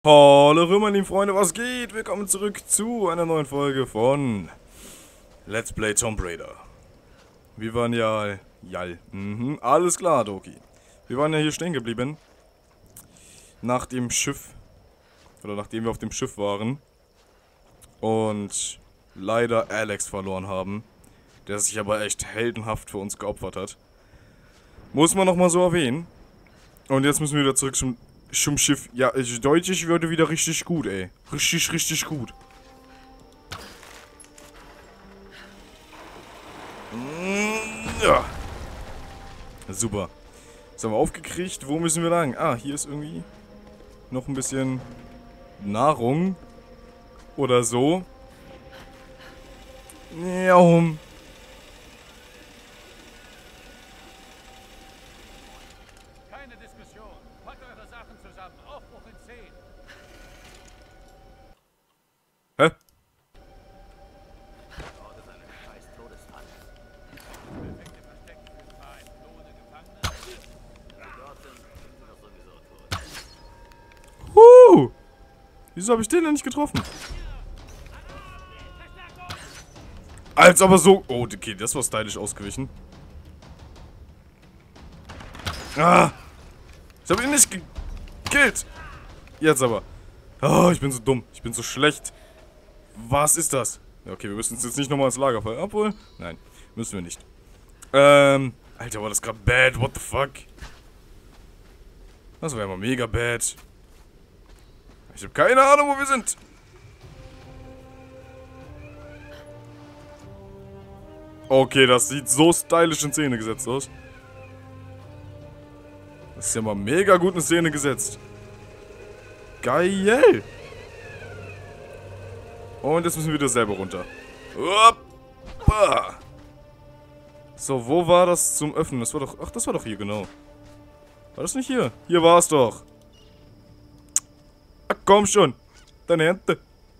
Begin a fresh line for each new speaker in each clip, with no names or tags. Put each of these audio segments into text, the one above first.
Hallo meine lieben Freunde, was geht? Willkommen zurück zu einer neuen Folge von Let's Play Tomb Raider. Wir waren ja... alles klar, Doki. Wir waren ja hier stehen geblieben. Nach dem Schiff. Oder nachdem wir auf dem Schiff waren. Und leider Alex verloren haben. Der sich aber echt heldenhaft für uns geopfert hat. Muss man nochmal so erwähnen. Und jetzt müssen wir wieder zurück zum Schiff. Ja, Deutsch würde wieder richtig gut, ey. Richtig gut. Ja. Super. Das haben wir aufgekriegt. Wo müssen wir lang? Ah, hier ist irgendwie noch ein bisschen Nahrung. Oder so. Ja,
Keine Diskussion. Packt eure Sachen zusammen. Aufbruch in 10.
Hä?
Orte seinen scheiß Todesfall. Perfekte Versteck für ein paar entflohene Gefangene. Wenn wir dort sind wir doch sowieso tot.
Wieso habe ich den denn nicht getroffen? Als aber so... Oh, okay, das war stylisch ausgewichen. Ah! Ich habe ihn nicht gekillt. Jetzt aber. Oh, ich bin so dumm. Ich bin so schlecht. Was ist das? Ja, okay, wir müssen uns jetzt nicht nochmal ins Lager fallen. Obwohl... Nein, müssen wir nicht. Alter, war das gerade bad? What the fuck? Das war ja mal mega bad. Ich habe keine Ahnung, wo wir sind. Okay, das sieht so stylisch in Szene gesetzt aus. Das ist ja mal mega gut in Szene gesetzt. Geil. Und jetzt müssen wir wieder selber runter. Hoppa. So, wo war das zum Öffnen? Das war doch... Ach, das war doch hier, genau. War das nicht hier? Hier war es doch. Ach, komm schon. Deine Hände.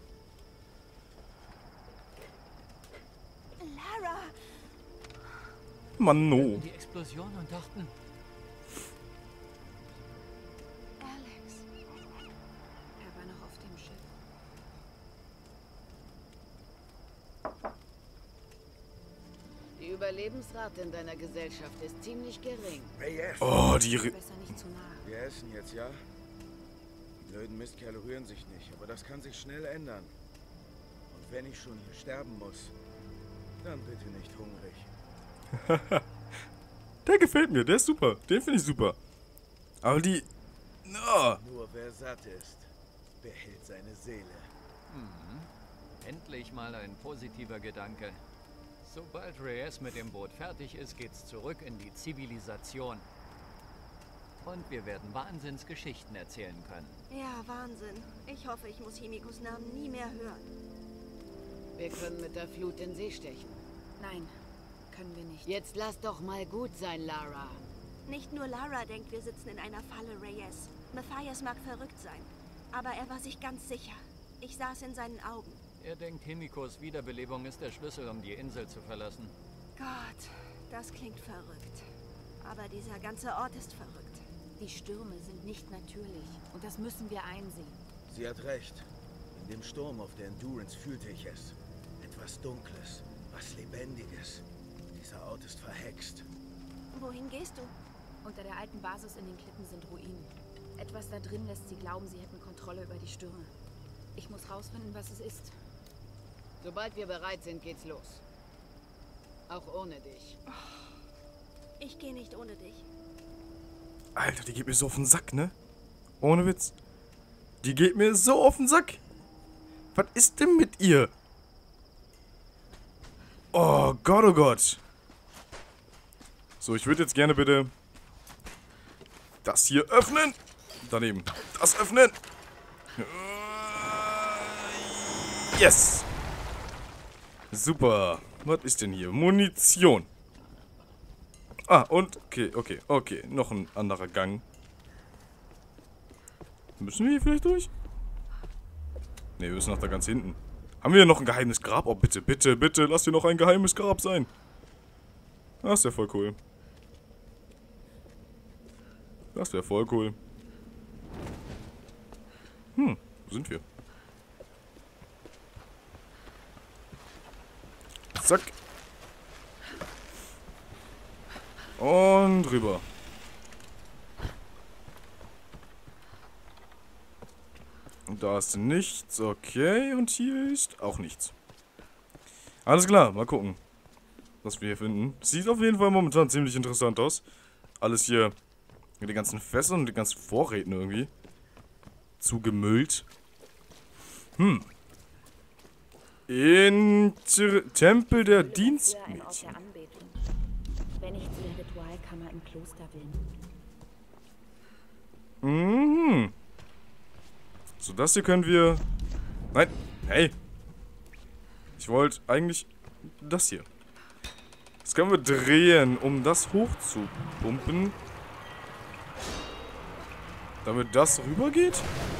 Lara!
Mann, no.
Die Explosion und dachten,
Alex. Er war noch auf dem Schiff.
Die Überlebensrate in deiner Gesellschaft ist ziemlich gering.
Reyes,
Oh, die...
Besser nicht zu nahe.
wir essen jetzt, ja? Die blöden Mistkerle rühren sich nicht, aber das kann sich schnell ändern. Und wenn ich schon hier sterben muss, dann bitte nicht hungrig.
Der gefällt mir, der ist super. Den finde ich super. Aber die... Oh.
Nur wer satt ist, behält seine Seele.
endlich mal ein positiver Gedanke. Sobald Reyes mit dem Boot fertig ist, geht's zurück in die Zivilisation. Und wir werden Wahnsinnsgeschichten erzählen können.
Ja, Wahnsinn. Ich hoffe, ich muss Himikos Namen nie mehr hören.
Wir können mit der Flut in See stechen.
Nein, können wir nicht.
Jetzt lass doch mal gut sein, Lara.
Nicht nur Lara denkt, wir sitzen in einer Falle, Reyes. Matthias mag verrückt sein, aber er war sich ganz sicher. Ich sah es in seinen Augen.
Er denkt, Himikos Wiederbelebung ist der Schlüssel, um die Insel zu verlassen.
Gott, das klingt verrückt. Aber dieser ganze Ort ist verrückt.
Die Stürme sind nicht natürlich und das müssen wir einsehen.
Sie hat recht. In dem Sturm auf der Endurance fühlte ich es. Etwas Dunkles, was Lebendiges. Dieser Ort ist verhext.
Wohin gehst du?
Unter der alten Basis in den Klippen sind Ruinen. Etwas da drin lässt sie glauben, sie hätten Kontrolle über die Stürme. Ich muss rausfinden, was es ist.
Sobald wir bereit sind, geht's los. Auch ohne dich.
Ich gehe nicht ohne dich.
Alter, die geht mir so auf den Sack, ne? Ohne Witz. Die geht mir so auf den Sack. Was ist denn mit ihr? Oh Gott, oh Gott. So, ich würde jetzt gerne bitte das hier öffnen. Daneben. Das öffnen. Yes. Super. Was ist denn hier? Munition. Ah, und... Okay. Noch ein anderer Gang. Müssen wir hier vielleicht durch? Ne, wir müssen nach da ganz hinten. Haben wir hier noch ein geheimes Grab? Oh, bitte, lass hier noch ein geheimes Grab sein. Das wäre voll cool. Das wäre voll cool. Wo sind wir? Zack. Und rüber. Und da ist nichts. Okay. Und hier ist auch nichts. Alles klar. Mal gucken, was wir hier finden. Sieht auf jeden Fall momentan ziemlich interessant aus. Alles hier mit den ganzen Fässern und den ganzen Vorräten irgendwie zugemüllt. Tempel der Dienstmädchen.
Wenn ich zu der Ritualkammer im Kloster will.
So, das hier können wir... Nein, hey. Ich wollte eigentlich das hier. Das können wir drehen, um das hochzupumpen. Damit das rübergeht?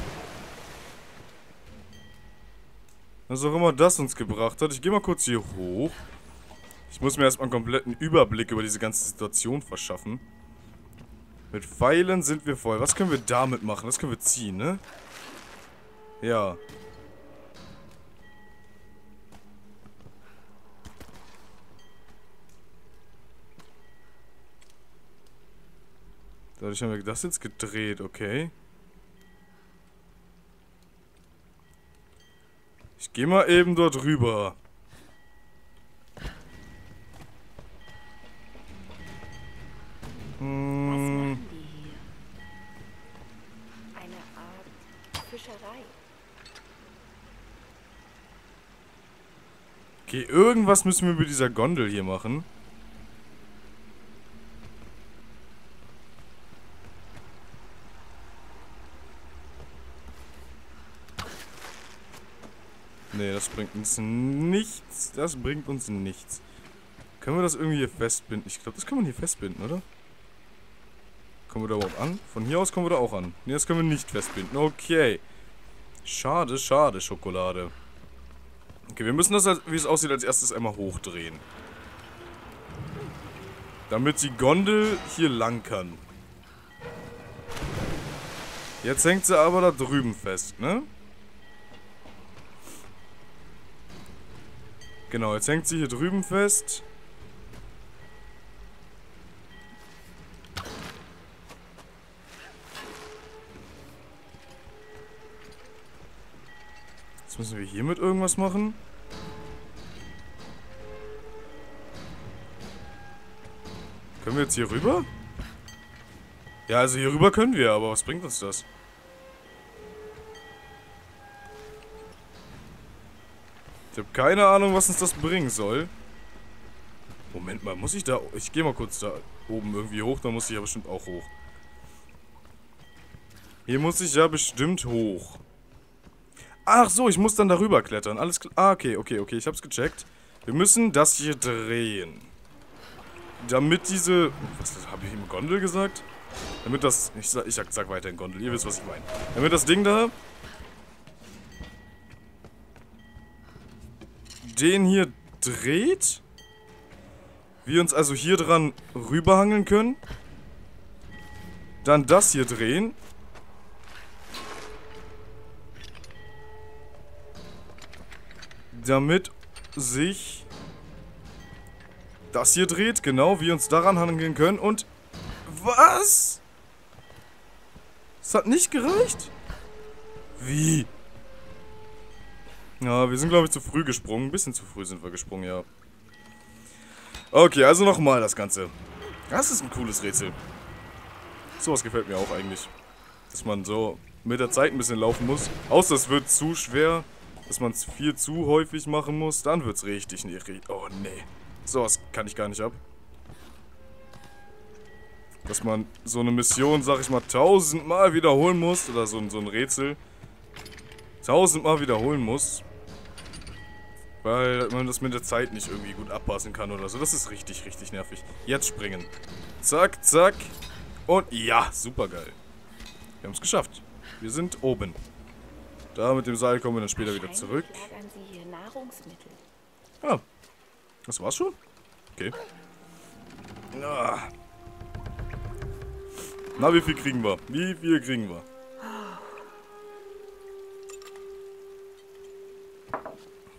Was auch immer das uns gebracht hat. Ich gehe mal kurz hier hoch. Ich muss mir erstmal einen kompletten Überblick über diese ganze Situation verschaffen. Mit Pfeilen sind wir voll. Was können wir damit machen? Das können wir ziehen, ne? Ja. Dadurch haben wir das jetzt gedreht, okay. Ich gehe mal eben dort rüber.
Was machen die hier? Eine Art Fischerei.
Okay, irgendwas müssen wir mit dieser Gondel hier machen. Nee, das bringt uns nichts. Das bringt uns nichts. Können wir das irgendwie hier festbinden? Ich glaube, das kann man hier festbinden, oder? Kommen wir da überhaupt an? Von hier aus kommen wir da auch an. Nee, das können wir nicht festbinden. Okay. Schade, schade, Schokolade. Okay, wir müssen das, wie es aussieht, als erstes einmal hochdrehen. Damit die Gondel hier lang kann. Jetzt hängt sie aber da drüben fest, ne? Genau, jetzt hängt sie hier drüben fest. Jetzt müssen wir hiermit irgendwas machen. Können wir jetzt hier rüber? Ja, also hier rüber können wir, aber was bringt uns das? Ich habe keine Ahnung, was uns das bringen soll. Moment mal, muss ich da... Ich gehe mal kurz da oben irgendwie hoch, dann muss ich ja bestimmt auch hoch. Hier muss ich ja bestimmt hoch. Ach so, ich muss dann darüber klettern. Alles klar. Ah, okay, ich hab's gecheckt. Wir müssen das hier drehen. Damit diese... Was habe ich ihm Gondel gesagt? Damit das... Ich sag weiterhin Gondel, ihr wisst, was ich meine. Damit das Ding da... den hier dreht. Wir uns also hier dran rüberhangeln können. Dann das hier drehen. Damit sich das hier dreht, genau, wir uns daran hangeln können und... Was? Das hat nicht gereicht? Wie? Ja, wir sind, glaube ich, zu früh gesprungen. Ein bisschen zu früh sind wir gesprungen, ja. Okay, also nochmal das Ganze. Das ist ein cooles Rätsel. Sowas gefällt mir auch eigentlich. Dass man so mit der Zeit ein bisschen laufen muss. Außer es wird zu schwer, dass man es viel zu häufig machen muss. Dann wird es richtig nicht. Oh, nee. Sowas kann ich gar nicht ab. Dass man so eine Mission, sag ich mal, 1000-mal wiederholen muss. Oder so ein Rätsel. 1000-mal wiederholen muss. Weil man das mit der Zeit nicht irgendwie gut abpassen kann oder so. Das ist richtig, richtig nervig. Jetzt springen. Zack, zack. Und ja, super geil. Wir haben es geschafft. Wir sind oben. Da mit dem Seil kommen wir dann später wieder zurück.
Lagern Sie hier Nahrungsmittel.
Ah, das war's schon? Okay. Na, wie viel kriegen wir? Wie viel kriegen wir?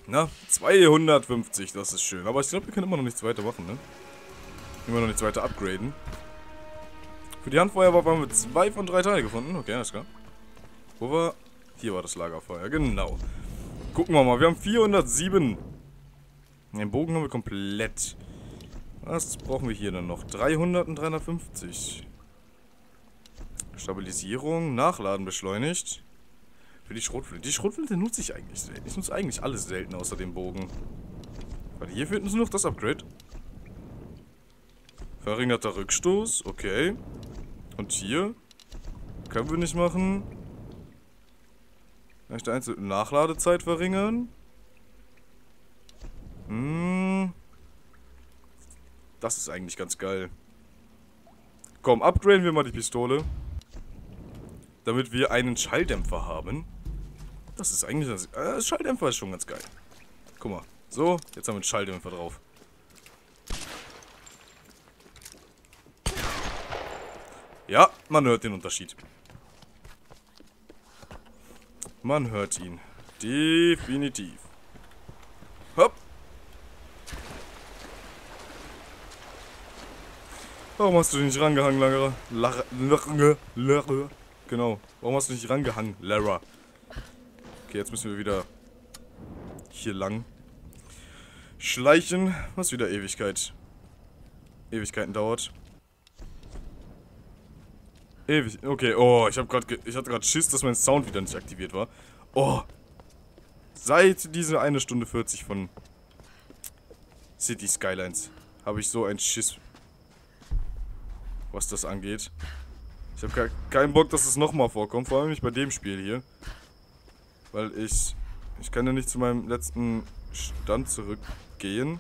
Na, 250, das ist schön. Aber ich glaube, wir können immer noch nichts weiter machen, ne? Immer noch nichts weiter upgraden. Für die Handfeuerwaffe haben wir 2 von 3 Teile gefunden. Okay, alles klar. Wo war... Hier war das Lagerfeuer, genau. Gucken wir mal, wir haben 407. Den Bogen haben wir komplett. Was brauchen wir hier dann noch? 300 und 350. Stabilisierung, Nachladen beschleunigt. Für die Schrotflinte. Die Schrotflinte nutze ich eigentlich selten. Ich nutze eigentlich alles selten außer dem Bogen. Weil hier fehlt uns nur noch das Upgrade. Verringerter Rückstoß, okay. Und hier? Können wir nicht machen. Vielleicht einzelne Nachladezeit verringern. Das ist eigentlich ganz geil. Komm, upgraden wir mal die Pistole. Damit wir einen Schalldämpfer haben. Das ist eigentlich... Schalldämpfer ist schon ganz geil. Guck mal. So, jetzt haben wir einen Schalldämpfer drauf. Ja, man hört den Unterschied. Man hört ihn. Definitiv. Hopp. Warum hast du dich nicht rangehangen, Lara? Genau. Warum hast du nicht rangehangen, Lara? Okay, jetzt müssen wir wieder hier lang schleichen, was wieder Ewigkeiten dauert. Ewig. Okay, oh, ich hatte gerade Schiss, dass mein Sound wieder nicht aktiviert war. Oh. Seit diese 1 Stunde 40 von City Skylines habe ich so einen Schiss, was das angeht. Ich habe keinen Bock, dass es nochmal vorkommt, vor allem nicht bei dem Spiel hier. Weil ich kann ja nicht zu meinem letzten Stand zurückgehen.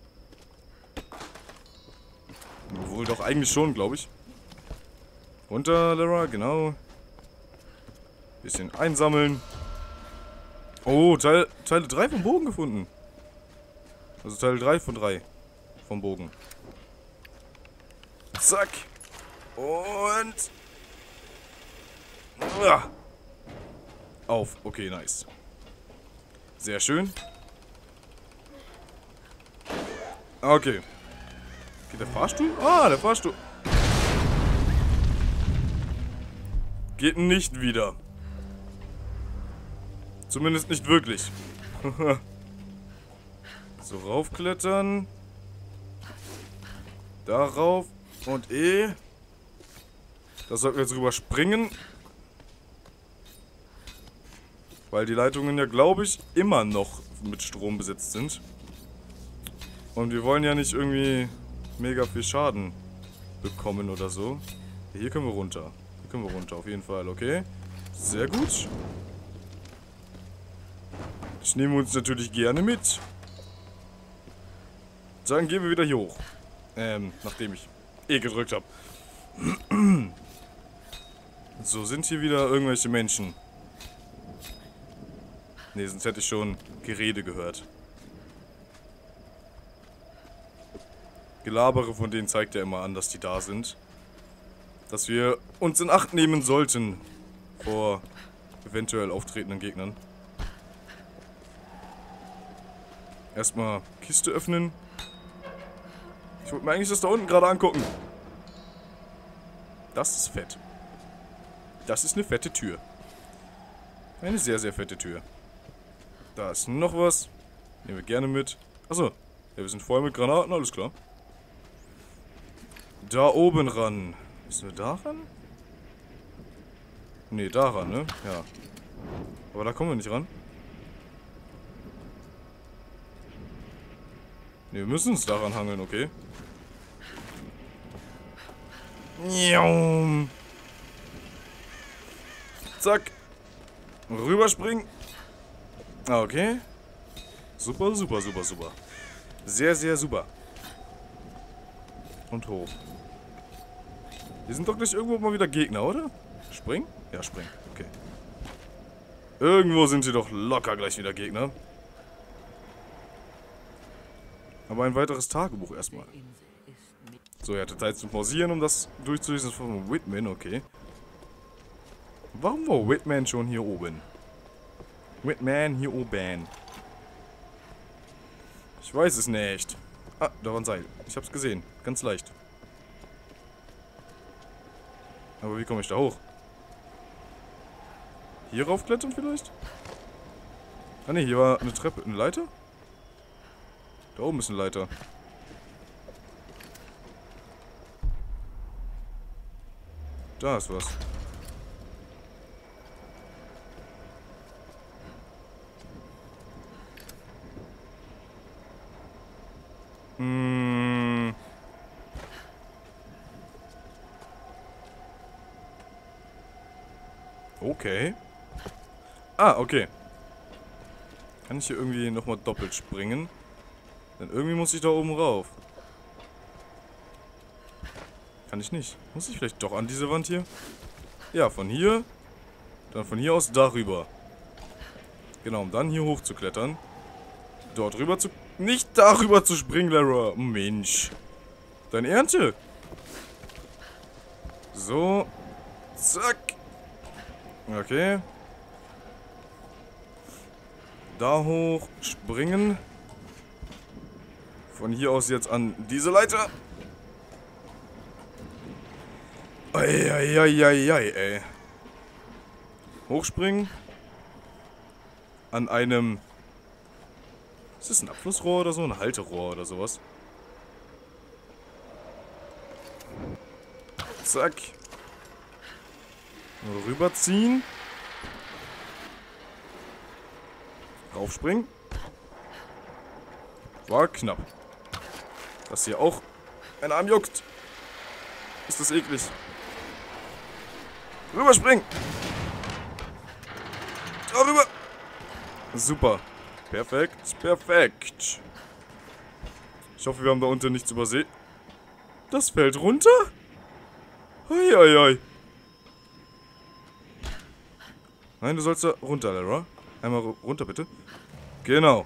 Obwohl doch eigentlich schon, glaube ich. Runter, Lara, genau. Bisschen einsammeln. Oh, Teile 3 vom Bogen gefunden. Also Teil 3 von 3 vom Bogen. Zack. Und... Auf. Okay, nice. Sehr schön. Okay. Geht der Fahrstuhl? Ah, der Fahrstuhl. Geht nicht wieder. Zumindest nicht wirklich. So, raufklettern. Darauf. Und das sollten wir jetzt rüber springen. Weil die Leitungen ja, glaube ich, immer noch mit Strom besetzt sind. Und wir wollen ja nicht irgendwie mega viel Schaden bekommen oder so. Hier können wir runter. Hier können wir runter, auf jeden Fall, okay. Sehr gut. Das nehmen wir uns natürlich gerne mit. Dann gehen wir wieder hier hoch. Nachdem ich gedrückt habe. So, sind hier wieder irgendwelche Menschen? Ne, sonst hätte ich schon Gerede gehört. Gelabere von denen zeigt ja immer an, dass die da sind. Dass wir uns in Acht nehmen sollten vor eventuell auftretenden Gegnern. Erstmal Kiste öffnen. Ich wollte mir eigentlich das da unten gerade angucken. Das ist fett. Das ist eine fette Tür. Eine sehr, sehr fette Tür. Da ist noch was. Nehmen wir gerne mit. Achso. Ja, wir sind voll mit Granaten, alles klar. Da oben ran. Müssen wir da ran? Ne, da ran, ne? Ja. Aber da kommen wir nicht ran. Ne, wir müssen uns daran hangeln, okay. Zack. Rüberspringen. Okay. Super, super, super, super. Sehr, sehr super. Und hoch. Hier sind doch gleich irgendwo mal wieder Gegner, oder? Springen? Ja, springen. Okay. Irgendwo sind hier doch locker gleich wieder Gegner. Aber ein weiteres Tagebuch erstmal. So, er hatte Zeit zum Pausieren, um das durchzulesen. Das war von Whitman, okay. Warum war Whitman schon hier oben? Whitman hier oben. Ich weiß es nicht. Ah, da war ein Seil. Ich hab's gesehen. Ganz leicht. Aber wie komme ich da hoch? Hier raufklettern vielleicht? Ah ne, hier war eine Treppe. Eine Leiter? Da oben ist eine Leiter. Da ist was. Okay. Ah, okay. Kann ich hier irgendwie nochmal doppelt springen? Denn irgendwie muss ich da oben rauf. Kann ich nicht. Muss ich vielleicht doch an diese Wand hier? Ja, von hier. Dann von hier aus darüber. Genau, um dann hier hoch zu klettern. Dort rüber zu... Nicht darüber zu springen, Lara. Mensch. Dein Ernte. So. Zack. Okay. Da hoch springen. Von hier aus jetzt an diese Leiter. Eieieiei, ey. Hochspringen. An einem... Ist das ein Abflussrohr oder so? Ein Halterohr oder sowas? Zack. Rüberziehen. Raufspringen. War knapp. Das hier auch ein Arm juckt. Ist das eklig. Rüberspringen. Darüber. Super. Perfekt. Perfekt. Ich hoffe, wir haben da unten nichts übersehen. Das fällt runter? Eieiei. Nein, du sollst da runter, Lara. Einmal runter, bitte. Genau.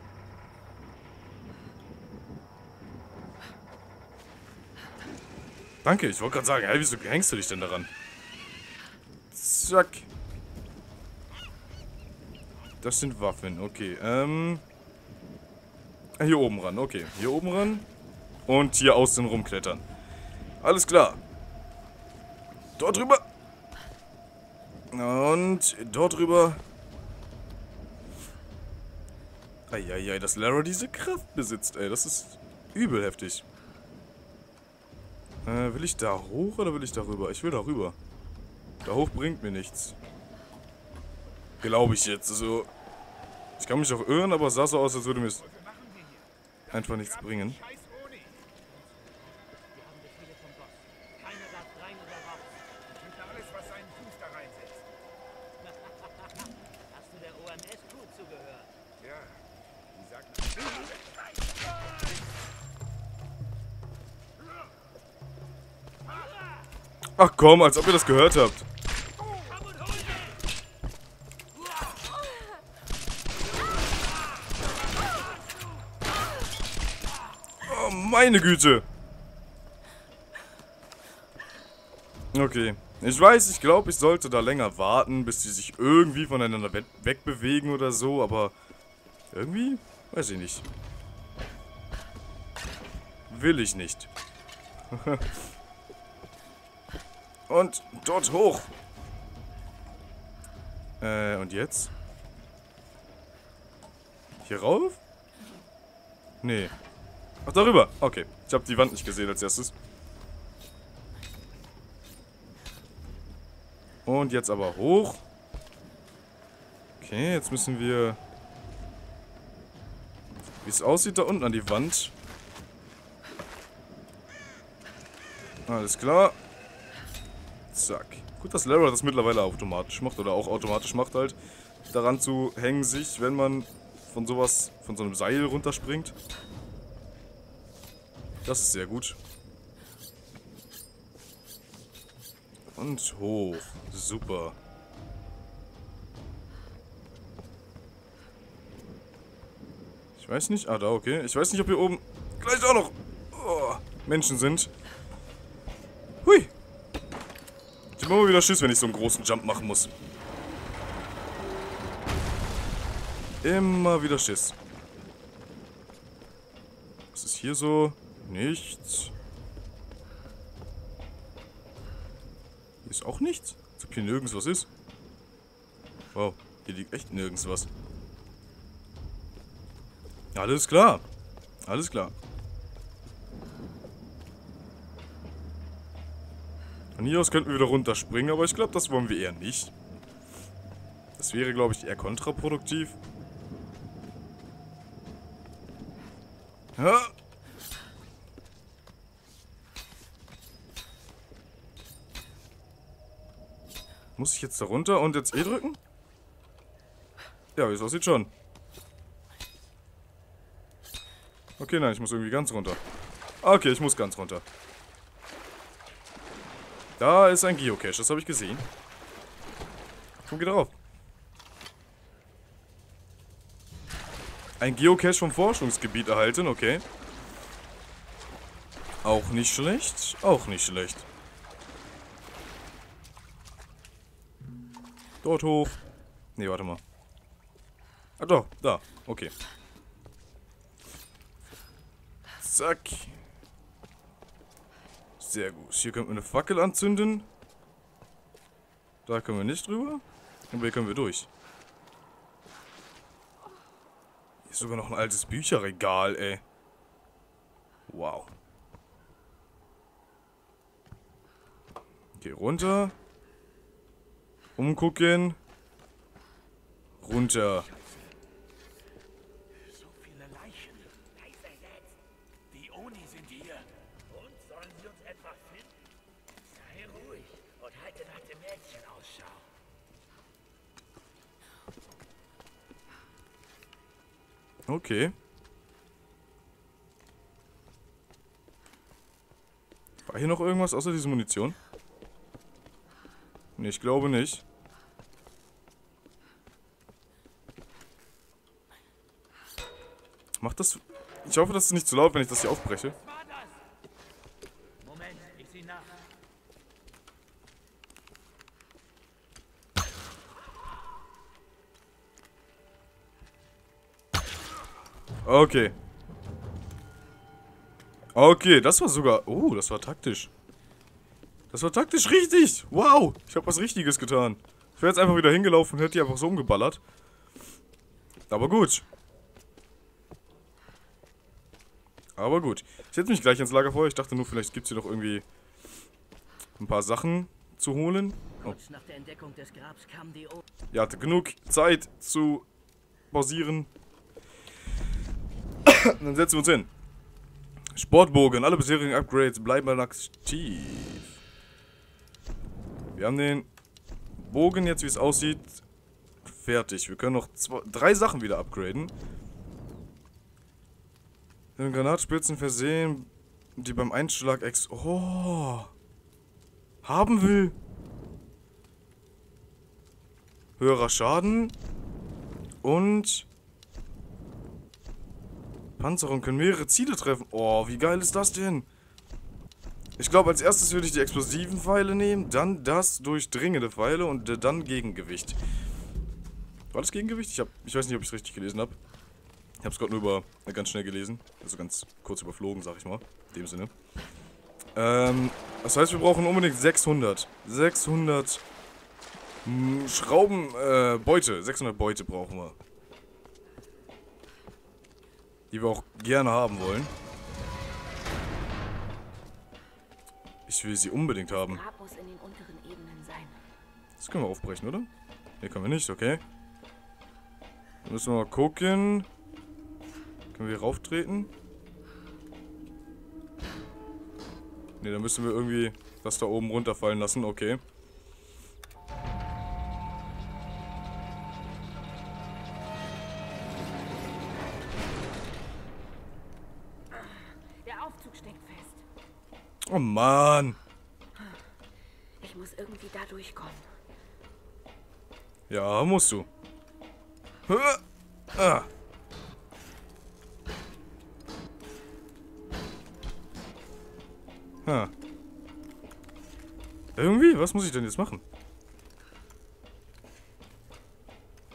Danke, ich wollte gerade sagen, hey, wieso hängst du dich denn daran? Zack. Das sind Waffen, okay. Hier oben ran, okay. Hier oben ran. Und hier außen rumklettern. Alles klar. Dort drüber. Und dort drüber. Eieiei, dass Lara diese Kraft besitzt, ey. Das ist übel heftig. Will ich da hoch oder will ich da rüber? Ich will da rüber. Da hoch bringt mir nichts. Glaube ich jetzt. Also, ich kann mich auch irren, aber es sah so aus, als würde mir es einfach nichts bringen. Ach komm, als ob ihr das gehört habt. Oh, meine Güte. Okay. Ich weiß, ich glaube, ich sollte da länger warten, bis die sich irgendwie voneinander wegbewegen oder so, aber irgendwie, weiß ich nicht. Will ich nicht. Und dort hoch. Und jetzt? Hier rauf? Nee. Ach, darüber. Okay. Ich habe die Wand nicht gesehen als erstes. Und jetzt aber hoch. Okay, jetzt müssen wir... Wie es aussieht, da unten an die Wand. Alles klar. Zack. Gut, dass Lara das mittlerweile automatisch macht. Oder auch automatisch macht halt. Daran zu hängen sich, wenn man von sowas, von so einem Seil runterspringt. Das ist sehr gut. Und hoch. Super. Ich weiß nicht. Ah, da, okay. Ich weiß nicht, ob hier oben gleich auch noch Menschen sind. Hui. Ich habe immer wieder Schiss, wenn ich so einen großen Jump machen muss. Immer wieder Schiss. ist hier so? Nichts. Hier ist auch nichts. Als ob hier nirgends was ist. Wow, hier liegt echt nirgends was. Alles klar. Alles klar. Von hier aus könnten wir wieder runterspringen, aber ich glaube, das wollen wir eher nicht. Das wäre, glaube ich, eher kontraproduktiv. Ja. Muss ich jetzt da runter und jetzt E drücken? Ja, wie es aussieht schon. Okay, nein, ich muss irgendwie ganz runter. Okay, ich muss ganz runter. Da ist ein Geocache, das habe ich gesehen. Komm, geh drauf. Ein Geocache vom Forschungsgebiet erhalten, okay. Auch nicht schlecht, auch nicht schlecht. Dort hoch. Nee, warte mal. Ah doch, da, okay. Zack. Sehr gut. Hier können wir eine Fackel anzünden. Da können wir nicht drüber. Und hier können wir durch. Hier ist sogar noch ein altes Bücherregal, ey. Wow. Okay, runter. Umgucken. Runter.
So viele Leichen. Leise jetzt. Die Oni sind hier. Und sollen sie uns etwa finden? Sei ruhig und halte nach dem Mädchen Ausschau.
Okay. War hier noch irgendwas außer dieser Munition? Nee, ich glaube nicht. Macht das... Ich hoffe, das ist nicht zu laut, wenn ich das hier aufbreche.
Was war das? Moment, ich sehe nach.
Okay. Okay, das war sogar... Oh, das war taktisch. Das war taktisch richtig. Wow, ich habe was Richtiges getan. Ich wäre jetzt einfach wieder hingelaufen und hätte die einfach so umgeballert. Aber gut. Aber gut. Ich setze mich gleich ins Lagerfeuer. Ich dachte nur, vielleicht gibt es hier noch irgendwie ein paar Sachen zu holen. Oh.
Kurz nach der Entdeckung des Grabs kam die
Ihr hattet genug Zeit zu pausieren. Dann setzen wir uns hin. Sportbogen. Alle bisherigen Upgrades bleiben aktiv. Wir haben den Bogen jetzt, wie es aussieht, fertig. Wir können noch 3 Sachen wieder upgraden. Mit Granatspitzen versehen, die beim Einschlag haben will. Höherer Schaden. Und Panzerung können mehrere Ziele treffen. Oh, wie geil ist das denn? Ich glaube, als erstes würde ich die explosiven Pfeile nehmen, dann das durchdringende Pfeile und dann Gegengewicht. War das Gegengewicht? Ich weiß nicht, ob ich es richtig gelesen habe. Ich habe es gerade nur ganz schnell gelesen. Also ganz kurz überflogen, sag ich mal. In dem Sinne. Das heißt, wir brauchen unbedingt 600. 600 Beute. 600 Beute brauchen wir. Die wir auch gerne haben wollen. Ich will sie unbedingt haben.
Grab muss in den unteren Ebenen sein.
Das können wir aufbrechen, oder? Ne, können wir nicht, okay. Dann müssen wir mal gucken. Können wir hier rauftreten? Ne, dann müssen wir irgendwie das da oben runterfallen lassen, okay.
Der Aufzug steckt fest.
Oh Mann.
Ich muss irgendwie da durchkommen.
Ja, musst du. Ah. Irgendwie? Was muss ich denn jetzt machen?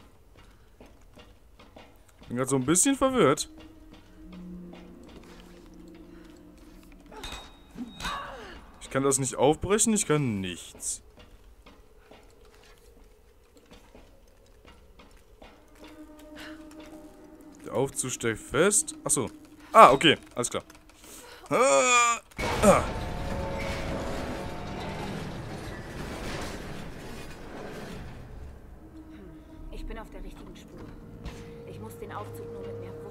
Ich bin gerade so ein bisschen verwirrt. kann das nicht aufbrechen, ich kann nichts. Der Aufzug steckt fest. Achso. Ah, okay, alles klar.
Ich bin auf der richtigen Spur. Ich muss den Aufzug nur mit mehr